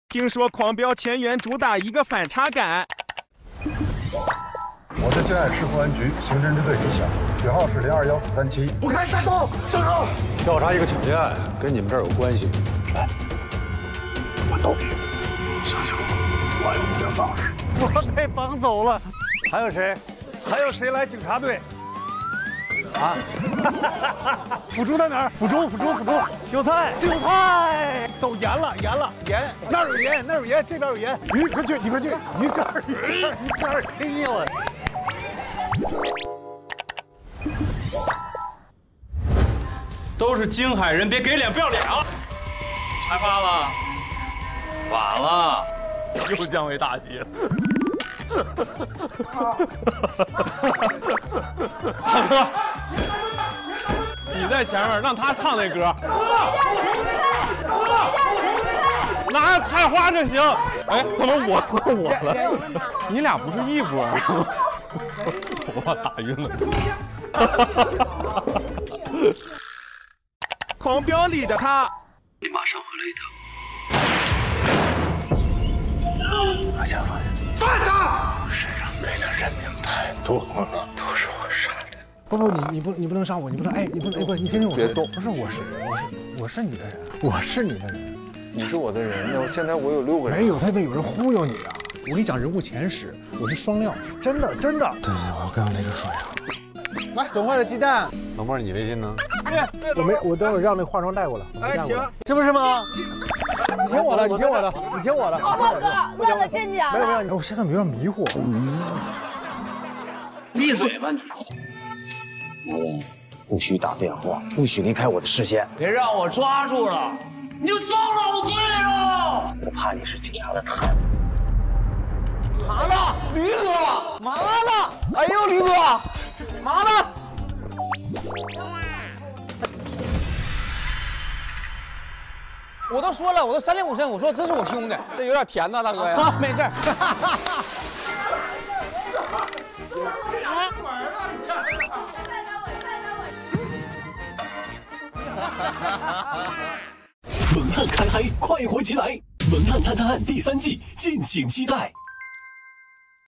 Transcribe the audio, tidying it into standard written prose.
听说《狂飙》前缘主打一个反差感。 我在建安市公安局刑侦支队李想，序号是021437。 不开山东，正好调查一个抢劫案，跟你们这儿有关系。来，我逗你，想想我有点放矢。 我被绑走了，还有谁？还有谁来警察队？啊！腐竹在哪儿？腐竹！韭菜！都严了！那儿有盐，这边有盐。鱼，快去！鱼竿！哎呦我！ 都是京海人，别给脸不要脸啊！害怕了？晚了，又降为大吉了。大哥，你在前面，让他唱那歌。拿菜花就行。哎，怎么我了？你俩不是一波吗？我打晕了。 狂飙里的他， 你马上回来一趟。把枪放下。放下！身上背的人命太多了，都是我杀的。 不，你不能杀我，你不能，哎，你不能，哎，不是，你听听我，别动，不是，我是你的人，我是你的人， 你是我的人，那现在我有6个人。 没有，他们有人忽悠你啊！我跟你讲人物前史，我是双料，真的。对，我要跟那个说呀。来，总坏的鸡蛋。 老妹儿，你微信呢？ 我等会儿让那化妆带过来。 哎，行， 这不是吗？你听我的。 浩哥，乐乐真假的？ 没有，我现在有点迷糊。 闭嘴吧你！毛人，不许打电话，不许离开我的视线。别让我抓住了，你就遭老罪了！我怕你是警察的探子。 麻了，驴哥，麻了！哎呦，驴哥，麻了！ 我都说了，我都3令5申，我说这是我兄弟。 这有点甜呐，大哥呀。 啊，没事。 猛汉开嗨，快活起来！猛汉探案第3季，敬请期待。